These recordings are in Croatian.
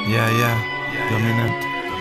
Ja, dominant.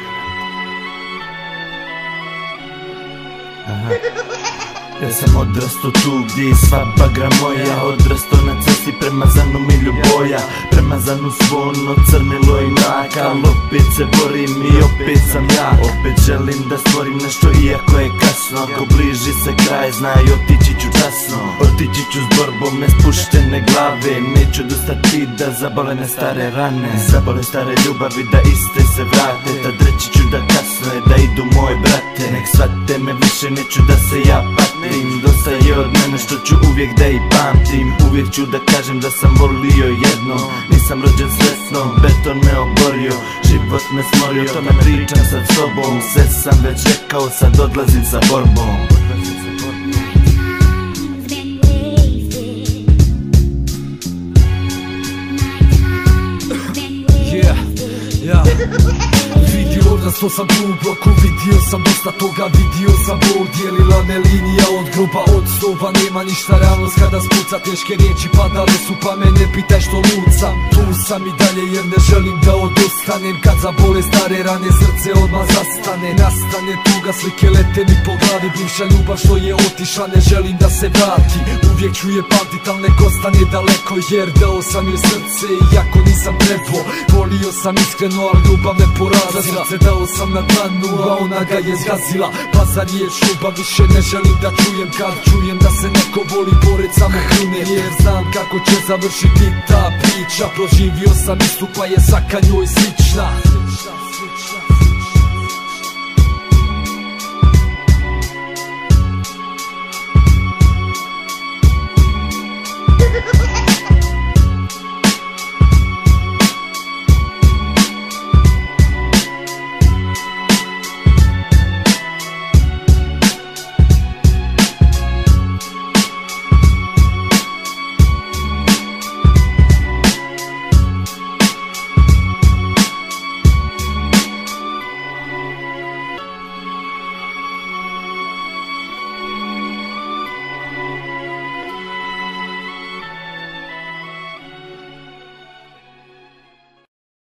Aha. Ja sam odrasto tu gdje je sva bagra moja. Odrasto na cesti premazanu milju boja, premazanu svono crnilo i mrak. Al opet se borim i opet sam ja. Opet želim da stvorim nešto iako je kasno. Ako bliži se kraj znaj otići ću časno. Otići ću s borbom ne spuštene glave. Neću dostati da zabole stare rane, zabole stare ljubavi da iste se vrate. Tad reći ću da kasno je da idu moje brate. Nek shvate me više neću da se ja patim. Dosta je od mene što ću uvijek da i pamtim. Uvijek ću da kažem da sam volio jedno. Nisam rođen svesno, beton me oborio, život me smorio, to me pričam sad s sobom. Sve sam već rekao, sad odlazim sa borbom. Odrastao sam tu u bloku, vidio sam dosta toga, vidio sam bol, dijelila me linija od groba, od snova nema ništa, realnost kada spuca, teške riječi padale su pa me ne pitaj što lucam. Tu sam i dalje jer ne želim da odustanem, kad zabole stare rane srce odmah zastane. Nastane tuga, slike lete mi po glavi, bivša ljubav što je otišla ne želim da se vrati. Uvijek ću je pamtit al nek ostane daleko jer dao sam joj srce iako nisam trebao. Volio sam iskreno al ljubav me porazila, dao sam na dlanu, a ona ga je zgazila. Pa za riječ ljubav više ne želim da čujem. Kad čujem da se neko voli pored samo krune, jer znam kako će završiti ta priča. Proživio sam istu pa je svaka njoj slična.